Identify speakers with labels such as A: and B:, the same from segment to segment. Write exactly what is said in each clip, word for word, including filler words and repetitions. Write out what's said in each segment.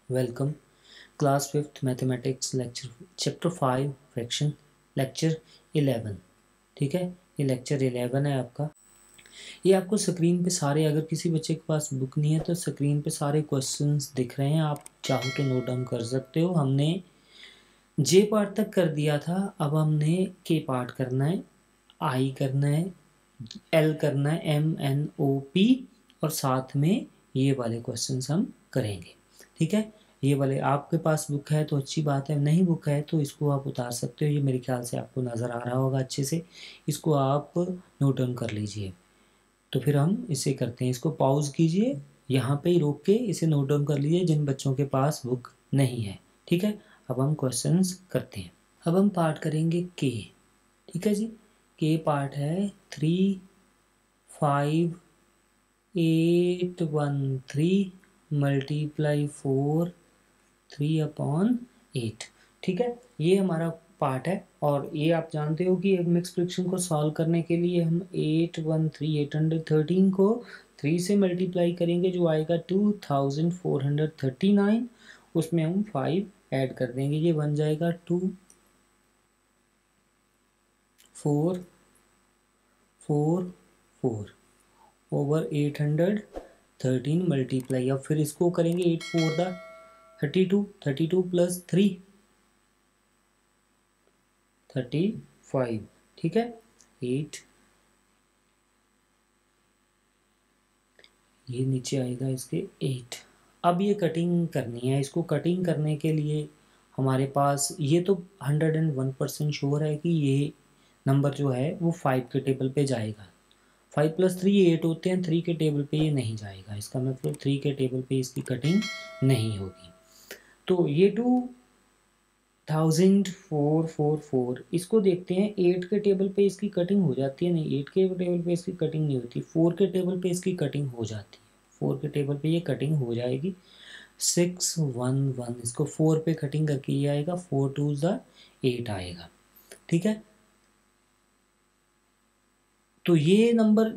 A: Welcome class fifth mathematics lecture chapter five fraction lecture eleven. ठीक है, ये lecture eleven है आपका। ये आपको स्क्रीन पे सारे, अगर किसी बच्चे के पास बुक नहीं है तो स्क्रीन पे सारे क्वेश्चंस दिख रहे हैं, आप चाहो तो नोट डाउन कर सकते हो। हमने जे पार्ट तक कर दिया था, अब हमने के पार्ट करना है, आई करना है, एल करना है, एम एन ओ पी, और साथ में ये वाले क्वेश्चंस हम करेंगे। ठीक है, ये वाले आपके पास बुक है तो अच्छी बात है, नहीं बुक है तो इसको आप उतार सकते हो। ये मेरे ख्याल से आपको नज़र आ रहा होगा अच्छे से, इसको आप नोट डाउन कर लीजिए। तो फिर हम इसे करते हैं, इसको पॉज कीजिए, यहाँ पे ही रोक के इसे नोट डाउन कर लीजिए जिन बच्चों के पास बुक नहीं है। ठीक है, अब हम क्वेश्चंस करते हैं। अब हम पार्ट करेंगे के। ठीक है जी, के पार्ट है three five eight one three multiply four three upon eight. ठीक है, ये हमारा पार्ट है। और ये आप जानते हो कि एक मिक्स फ्रैक्शन को सॉल्व करने के लिए हम eight one three eight hundred thirteen को थ्री से मल्टीप्लाई करेंगे, जो आएगा two thousand four hundred thirty nine. उसमें हम फाइव ऐड कर देंगे, ये बन जाएगा two four four four over eight hundred thirteen multiply. अब फिर इसको करेंगे, eight four the thirty two, thirty two plus three thirty five. ठीक है, एट, ये नीचे आएगा इसके एट। अब ये कटिंग करनी है, इसको कटिंग करने के लिए हमारे पास ये तो hundred and one percent sure है कि ये नंबर जो है वो फाइव के टेबल पे जाएगा। फाइव प्लस थ्री एट होते हैं, थ्री के टेबल पे ये नहीं जाएगा, इसका मतलब थ्री के टेबल पे इसकी कटिंग नहीं होगी। तो ये two thousand four four four, इसको देखते हैं, एट के टेबल पे इसकी कटिंग हो जाती है, नहीं एट के टेबल पे इसकी कटिंग नहीं होती, फोर के टेबल पे इसकी कटिंग हो जाती है, फोर के टेबल पे ये कटिंग हो जाएगी। सिक्स वन वन, इसको फोर पे कटिंग करके ये आएगा, फोर टू ज़ा एट आएगा। ठीक है, तो ये नंबर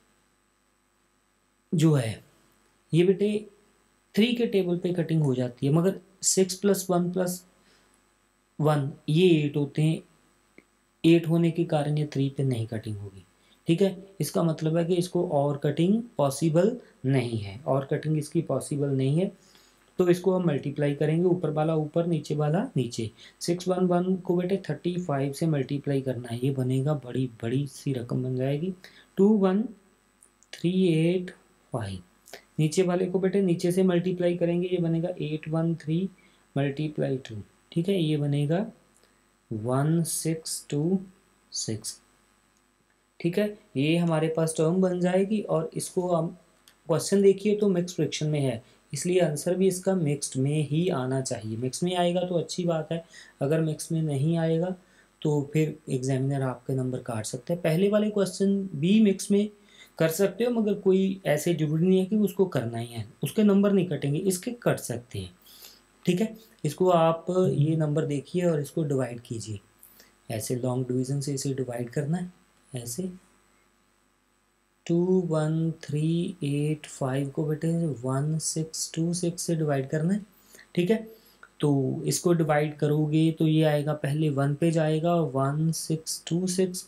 A: जो है ये बेटे थ्री के टेबल पे कटिंग हो जाती है, मगर six plus one plus one ये एट होते हैं, एट होने के कारण ये थ्री पे नहीं कटिंग होगी। ठीक है, इसका मतलब है कि इसको और कटिंग पॉसिबल नहीं है, और कटिंग इसकी पॉसिबल नहीं है। तो इसको हम मल्टीप्लाई करेंगे, ऊपर वाला ऊपर, नीचे वाला नीचे। सिक्स वन वन को बेटे थर्टी फाइव से मल्टीप्लाई करना है, ये बनेगा, बड़ी बड़ी सी रकम बन जाएगी, two one three eight five. नीचे वाले को बेटे नीचे से मल्टीप्लाई करेंगे, ये बनेगा eight one three multiply two. ठीक है, ये बनेगा वन सिक्स टू सिक्स। ठीक है, ये हमारे पास टर्म बन जाएगी, और इसको हम क्वेश्चन देखिए तो मिक्स फ्रैक्शन में है, इसलिए आंसर भी इसका मिक्स्ड में ही आना चाहिए। मिक्स में आएगा तो अच्छी बात है, अगर मिक्स में नहीं आएगा तो फिर एग्जामिनर आपके नंबर काट सकते हैं। पहले वाले क्वेश्चन भी मिक्स में कर सकते हो, मगर कोई ऐसे जरूरी नहीं है कि उसको करना ही है, उसके नंबर नहीं कटेंगे, इसके कट सकते हैं। ठीक है, इसको आप ये नंबर देखिए और इसको डिवाइड कीजिए, ऐसे लॉन्ग डिवीजन से इसे डिवाइड करना है, ऐसे two one three eight five को बेटे वन सिक्स टू सिक्स से डिवाइड करना है। ठीक है, तो इसको डिवाइड करोगे तो ये आएगा, पहले वन पे जाएगा, one six two six,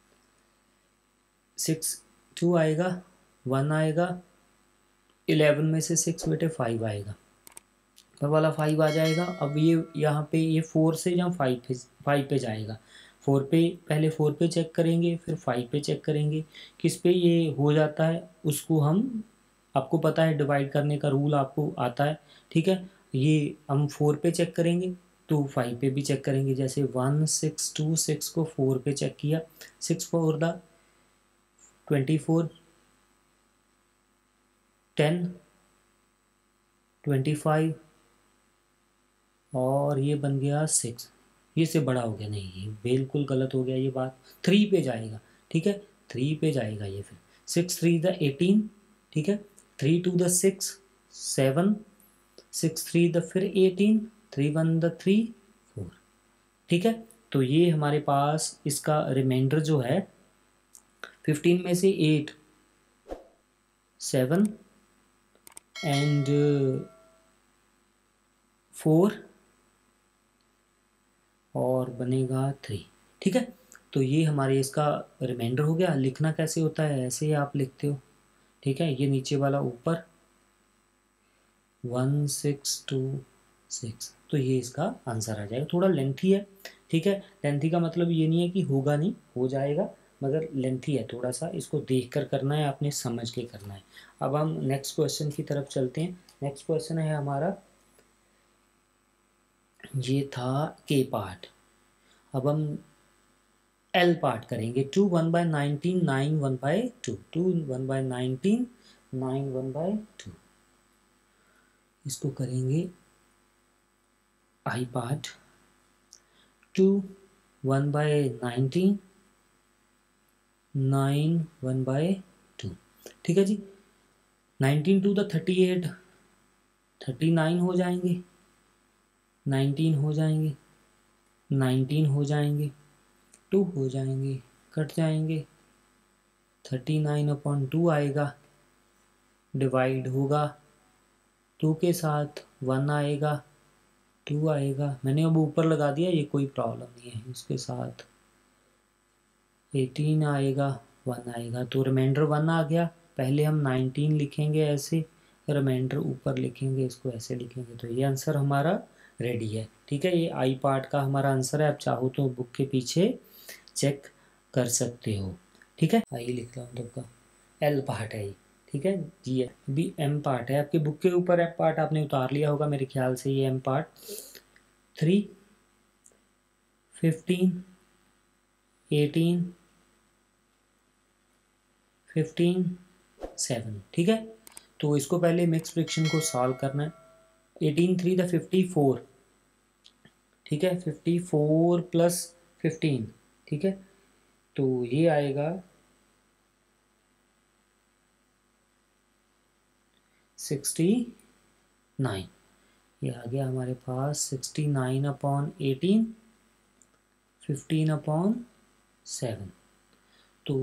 A: six two आएगा, वन आएगा, इलेवन में से सिक्स बेटे फाइव आएगा, पर वाला फाइव आ जाएगा। अब ये यहाँ पे ये फोर से या फाइव पे फाइव पे जाएगा, फोर पे, पहले फोर पे चेक करेंगे फिर फाइव पे चेक करेंगे, किस पे ये हो जाता है उसको हम, आपको पता है डिवाइड करने का रूल आपको आता है। ठीक है, ये हम फोर पे चेक करेंगे तो फाइव पे भी चेक करेंगे, जैसे वन सिक्स टू सिक्स को फोर पे चेक किया, six four the twenty four, ten twenty five, और ये बन गया सिक्स, ये से बड़ा हो गया, नहीं ये बिल्कुल गलत हो गया, ये बात थ्री पे जाएगा। ठीक है, थ्री पे जाएगा ये, फिर सिक्स थ्री द एटीन। ठीक है, three two the six, seven, six three the फिर eighteen, three one the three, four. ठीक है, तो ये हमारे पास इसका रिमाइंडर जो है, फिफ्टीन में से एट, सेवन एंड फोर और बनेगा थ्री। ठीक है, तो ये हमारे इसका रिमाइंडर हो गया। लिखना कैसे होता है, ऐसे ही आप लिखते हो। ठीक है, ये नीचे वाला ऊपर वन सिक्स टू सिक्स, तो ये इसका आंसर आ जाएगा। थोड़ा लेंथी है, ठीक है, लेंथी का मतलब ये नहीं है कि होगा नहीं, हो जाएगा, मगर लेंथी है थोड़ा सा, इसको देख कर करना है, आपने समझ के करना है। अब हम नेक्स्ट क्वेश्चन की तरफ चलते हैं। नेक्स्ट क्वेश्चन है हमारा, ये था के पार्ट। अब हम एल पार्ट करेंगे। Two one by nineteen, nine one by two, two one by nineteen, nine one by two. इसको करेंगे I part. Two one by nineteen, nine one by two. ठीक है जी, nineteen two the thirty eight, thirty nine हो जाएंगे, nineteen हो जाएंगे, nineteen हो जाएंगे, टू हो जाएंगे, कट जाएंगे, थर्टी नाइन अपॉन टू आएगा, डिवाइड होगा टू के साथ, वन आएगा, टू आएगा, मैंने अब ऊपर लगा दिया, ये कोई प्रॉब्लम नहीं है, इसके साथ एटीन आएगा, वन आएगा, तो रिमाइंडर वन आ गया। पहले हम नाइनटीन लिखेंगे ऐसे, रिमाइंडर ऊपर लिखेंगे, इसको ऐसे लिखेंगे, तो ये आंसर हमारा रेडी है। ठीक है, ये आई पार्ट का हमारा आंसर है। आप चाहो तो बुक के पीछे चेक कर सकते हो। ठीक है, आई लिख रहा हूँ तब का, एल पार्ट है ये। ठीक है जी, है भी एम पार्ट है, आपके बुक के ऊपर एम पार्ट आपने उतार लिया होगा मेरे ख्याल से, ये M part. Three, fifteen, eighteen, fifteen, seven. ठीक है, तो इसको पहले मिक्स फ्रिक्शन को सॉल्व करना है। Eighteen three the fifty four, ठीक है, फिफ्टी फोर प्लस फिफ्टीन, ठीक है, तो ये आएगा सिक्सटी नाइन। ये आ गया हमारे पास sixty nine upon eighteen, fifteen upon seven. तो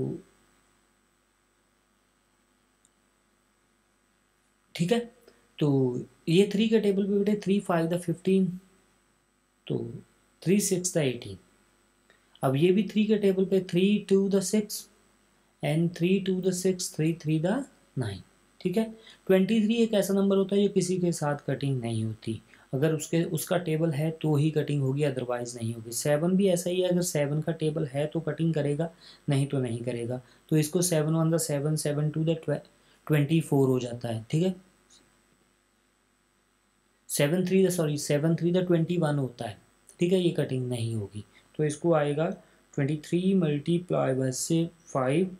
A: ठीक है, तो ये थ्री के टेबल पे बेटे थ्री फाइव द फिफ्टीन, तो थ्री सिक्स द एटीन। अब ये भी थ्री के टेबल पे three two the six, and three two the six, three three the nine. ठीक है, ट्वेंटी थ्री एक ऐसा नंबर होता है जो किसी के साथ कटिंग नहीं होती, अगर उसके उसका टेबल है तो ही कटिंग होगी, अदरवाइज नहीं होगी। सेवन भी ऐसा ही है, अगर सेवन का टेबल है तो कटिंग करेगा, नहीं तो नहीं करेगा। तो इसको seven one the seven, seven two the twenty four हो जाता है। ठीक है, seven three the sorry seven three the twenty one होता है। ठीक है, ये कटिंग नहीं होगी, तो इसको आएगा ट्वेंटी थ्री मल्टीप्लाई बाय से फाइव,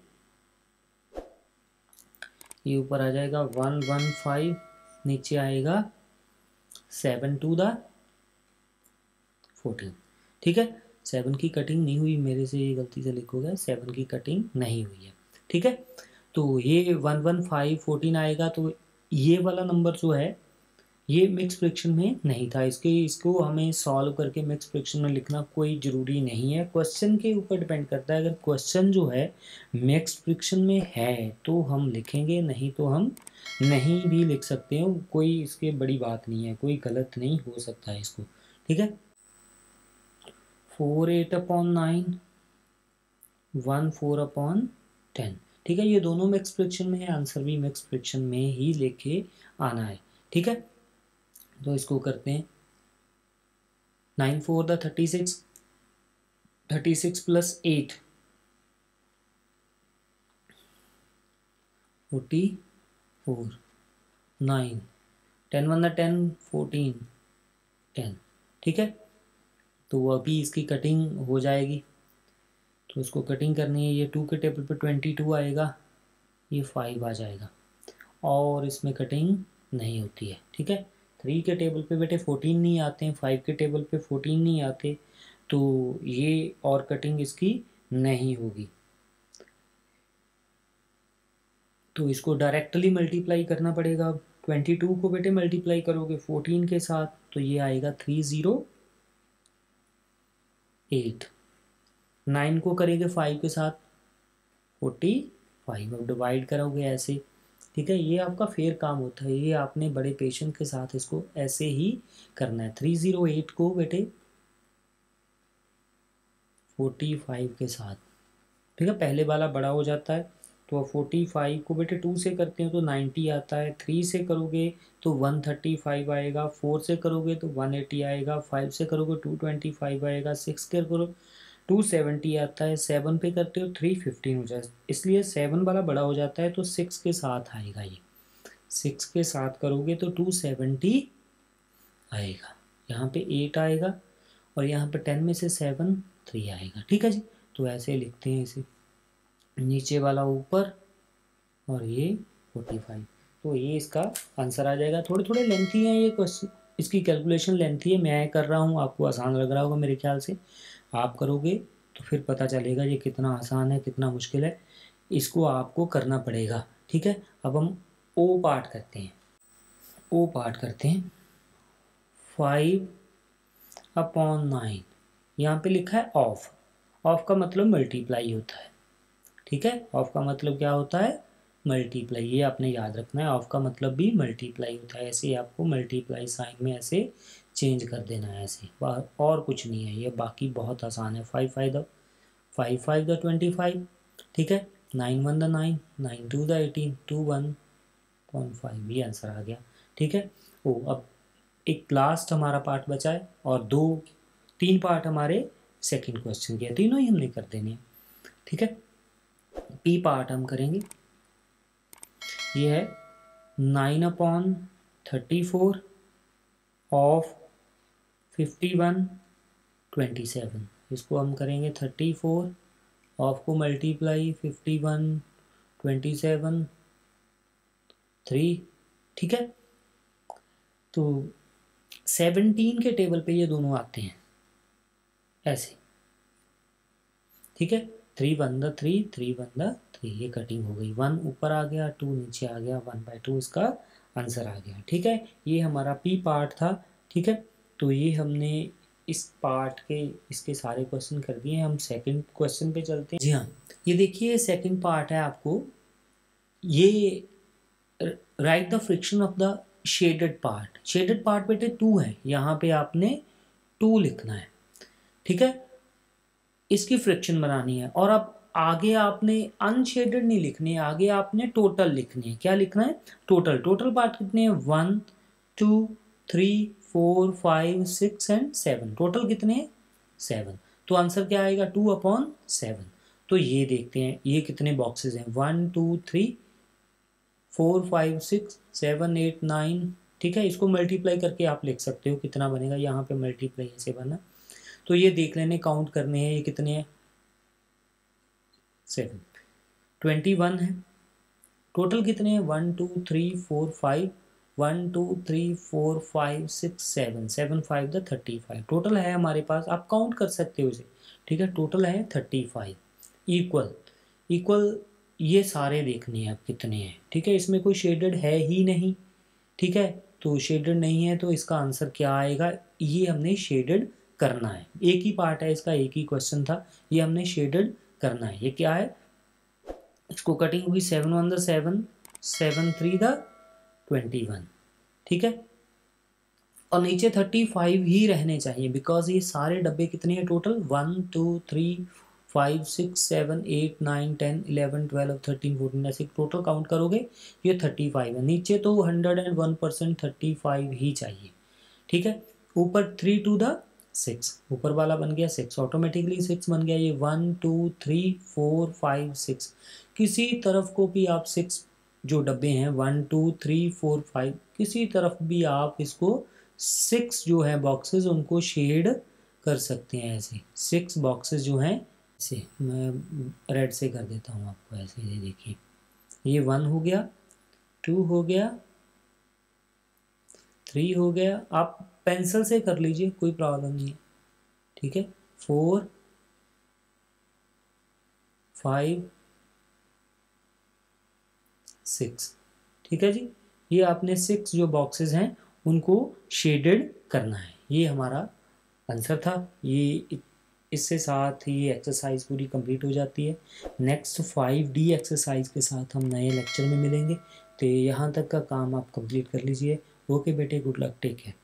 A: ये ऊपर आ जाएगा वन वन फाइव, नीचे आएगा सेवन टू द फोर्टीन। ठीक है, सेवन की कटिंग नहीं हुई, मेरे से ये गलती से लिखो गया, सेवन की कटिंग नहीं हुई है। ठीक है, तो ये वन वन फाइव फोर्टीन आएगा, तो ये वाला नंबर जो है ये मिक्स फ्रिक्शन में नहीं था। इसके इसको हमें सॉल्व करके मिक्स फ्रिक्शन में लिखना कोई ज़रूरी नहीं है, क्वेश्चन के ऊपर डिपेंड करता है। अगर क्वेश्चन जो है मिक्स फ्रिक्शन में है तो हम लिखेंगे, नहीं तो हम नहीं भी लिख सकते हैं, कोई इसके बड़ी बात नहीं है, कोई गलत नहीं हो सकता है इसको। ठीक है, four eight upon nine, one four upon ten. ठीक है, ये दोनों मिक्स फ्रिक्शन में है, आंसर भी मिक्स फ्रिक्शन में ही लेके आना है। ठीक है, तो इसको करते हैं, nine four the thirty six, thirty six plus eight, forty four, nine, ten one the ten, fourteen, ten. ठीक है, तो अभी इसकी कटिंग हो जाएगी, तो इसको कटिंग करनी है। ये टू के टेबल पे ट्वेंटी टू आएगा, ये फाइव आ जाएगा, और इसमें कटिंग नहीं होती है। ठीक है, थ्री के टेबल पे बेटे फोर्टीन नहीं आते हैं, फाइव के टेबल पे फोर्टीन नहीं आते, तो ये और कटिंग इसकी नहीं होगी, तो इसको डायरेक्टली मल्टीप्लाई करना पड़ेगा। अब ट्वेंटी टू को बेटे मल्टीप्लाई करोगे फोर्टीन के साथ, तो ये आएगा थ्री ज़ीरो एट। नाइन को करेंगे फाइव के साथ, फोर्टी फाइव। अब डिवाइड करोगे ऐसे, ठीक है, ये आपका फेयर काम होता है, ये आपने बड़े पेशेंस के साथ इसको ऐसे ही करना है। थ्री ज़ीरो एट को बेटे फोर्टी फाइव के साथ, ठीक है, पहले वाला बड़ा हो जाता है तो फोर्टी फाइव को बेटे टू से करते हो तो नाइन्टी आता है, थ्री से करोगे तो वन थर्टी फाइव आएगा, फोर से करोगे तो वन एटी आएगा, फाइव से करोगे टू ट्वेंटी फाइव आएगा, सिक्स के करो टू सेवेंटी आता है, सेवन पे करते हो थ्री फिफ्टीन हो जाए, इसलिए सेवन वाला बड़ा हो जाता है तो सिक्स के साथ आएगा, ये सिक्स के साथ करोगे तो टू सेवेंटी आएगा, यहाँ पे एट आएगा और यहाँ पे टेन में से सेवन थ्री आएगा। ठीक है जी, तो ऐसे लिखते हैं इसे, नीचे वाला ऊपर और ये फोर्टी फाइव, तो ये इसका आंसर आ जाएगा। थोड़े थोड़े लेंथी हैं ये क्वेश्चन, इसकी कैलकुलेशन लेंथी है, मैं कर रहा हूँ, आपको आसान लग रहा होगा मेरे ख्याल से, आप करोगे तो फिर पता चलेगा ये कितना आसान है कितना मुश्किल है, इसको आपको करना पड़ेगा। ठीक है, अब हम ओ पार्ट करते हैं, ओ पार्ट करते हैं। फाइव अपॉन नाइन, यहाँ पे लिखा है ऑफ, ऑफ का मतलब मल्टीप्लाई होता है। ठीक है, ऑफ का मतलब क्या होता है, मल्टीप्लाई, ये आपने याद रखना है, ऑफ का मतलब भी मल्टीप्लाई होता है, ऐसे आपको मल्टीप्लाई साइन में ऐसे चेंज कर देना है ऐसे, और कुछ नहीं है, ये बाकी बहुत आसान है। Five five the five five the twenty five, ठीक है, nine one the nine, nine two the eighteen, two one point five, ये आंसर आ गया। ठीक है, ओ अब एक लास्ट हमारा पार्ट बचा है और दो तीन पार्ट हमारे सेकंड क्वेश्चन के, तीनों ही हमने कर देने हैं। ठीक है, पी पार्ट हम करेंगे, ये है nine upon thirty four of fifty one twenty seven, इसको हम करेंगे थर्टी फोर ऑफ को multiply fifty one twenty seven three. ठीक है, तो सेवनटीन के टेबल पे ये दोनों आते हैं ऐसे। ठीक है, three one the three, three one the three, ये कटिंग हो गई, वन ऊपर आ गया, टू नीचे आ गया, वन बाय टू इसका आंसर आ गया। ठीक है, ये हमारा पी पार्ट था। ठीक है, तो ये हमने इस पार्ट के इसके सारे क्वेश्चन कर दिए, हम सेकंड क्वेश्चन पे चलते हैं। जी हाँ, ये देखिए सेकंड पार्ट है, आपको ये right the fraction of the shaded part, shaded part बेटे टू है, यहाँ पे आपने टू लिखना है। ठीक है, इसकी फ्रिक्शन बनानी है, और अब आगे आपने अनशेडेड नहीं लिखने, आगे आपने टोटल लिखने हैं। क्या लिखना है, टोटल, टोटल पार्ट कितने हैं, one two three four five six and seven, total कितने हैं, सेवन, तो आंसर क्या आएगा, टू अपॉन सेवन। तो ये देखते हैं ये कितने बॉक्सेस हैं, one two three four five six seven eight nine. ठीक है, इसको मल्टीप्लाई करके आप लिख सकते हो कितना बनेगा, यहाँ पे मल्टीप्लाई ऐसे बना, तो ये देख लेने, काउंट करने हैं, ये कितने हैं, सेवन, ट्वेंटी वन है, टोटल कितने हैं, one two three four five, one two three four five six seven, seven five the thirty five, total है हमारे पास, आप काउंट कर सकते हो इसे। ठीक है, टोटल है थर्टी फाइव, इक्वल इक्वल ये सारे देखने हैं अब कितने हैं। ठीक है, इसमें कोई शेडेड है ही नहीं। ठीक है, तो शेडेड नहीं है तो इसका आंसर क्या आएगा, ये हमने शेडेड करना है, एक ही पार्ट है इसका, एक ही क्वेश्चन था, ये हमने शेडेड करना है। ये क्या है, इसको कटिंग हुई, seven one the seven, seven three the twenty one. ठीक है, और नीचे थर्टी फाइव ही रहने चाहिए, बिकॉज ये सारे डब्बे कितने हैं total, one two three five six seven eight nine ten eleven twelve thirteen fourteen, ऐसे टोटल काउंट करोगे ये थर्टी फाइव है, नीचे तो hundred and one percent thirty five ही चाहिए। ठीक है, ऊपर थ्री टू द सिक्स, ऊपर वाला बन गया सिक्स, ऑटोमेटिकली सिक्स बन गया, ये one two three four five six, किसी तरफ को भी आप सिक्स जो डब्बे हैं one two three four five, किसी तरफ भी आप इसको सिक्स जो है बॉक्सेस उनको शेड कर सकते हैं ऐसे, सिक्स बॉक्सेस जो हैं ऐसे, मैं रेड से कर देता हूँ आपको ऐसे, ये देखिए, ये वन हो गया, टू हो गया, थ्री हो गया, आप पेंसिल से कर लीजिए कोई प्रॉब्लम नहीं है। ठीक है, फोर फाइव सिक्स, ठीक है जी, ये आपने सिक्स जो बॉक्सेस हैं उनको शेडेड करना है, ये हमारा आंसर था। ये इससे साथ ही एक्सरसाइज पूरी कंप्लीट हो जाती है। नेक्स्ट फाइव डी एक्सरसाइज के साथ हम नए लेक्चर में मिलेंगे। तो यहाँ तक का काम आप कंप्लीट कर लीजिए। ओके बेटे, गुड लक, टेक केयर।